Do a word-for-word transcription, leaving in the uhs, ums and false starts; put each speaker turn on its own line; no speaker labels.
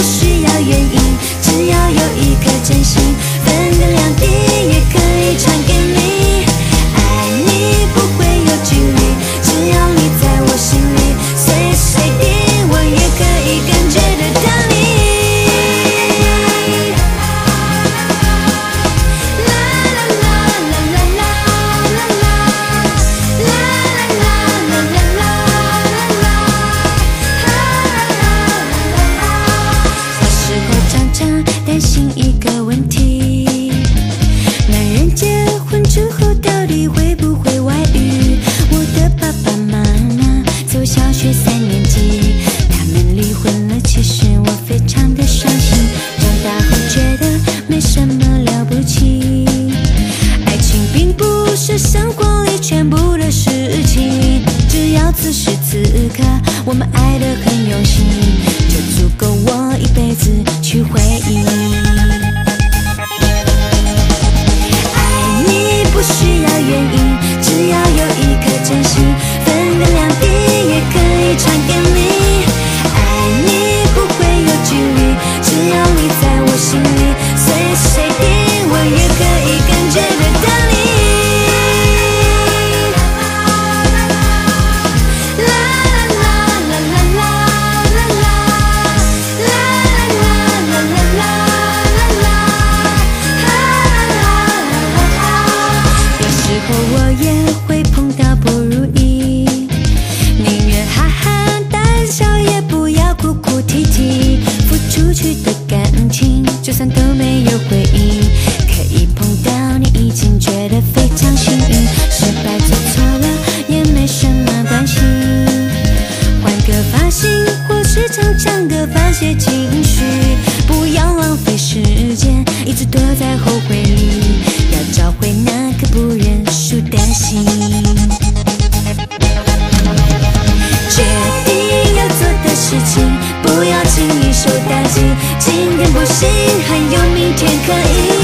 需要原因，只要有一颗真心，分个两地也可以传给你。爱你不会有距离，只要你在我心里，随时随地我也可以感觉得到你。 担心一个问题：男人结婚之后到底会不会外遇？我的爸爸妈妈走小学三年级，他们离婚了，其实我非常的伤心。长大后觉得没什么了不起，爱情并不是生活里全部的事情，只要此时此刻我们爱得很用心，就足够我一辈子去回忆。 不需要原因，只要有一颗真心，分个两地也可以传给你。爱你不会有距离，只要你在我心里，随时随地我也可以感觉得到你。啦啦啦啦啦啦啦啦啦啦啦啦啦。 我也会碰到不如意，宁愿哈哈大笑，也不要哭哭啼啼。付出去的感情，就算都没有回应，可以碰到你已经觉得非常幸运。失败做错了也没什么关系，换个发型或是唱唱歌发泄情绪，不要浪费时间，一直躲在后悔里，要找回那颗不认输的心。决定要做的事情，不要轻易受打击。今天不行，还有明天可以。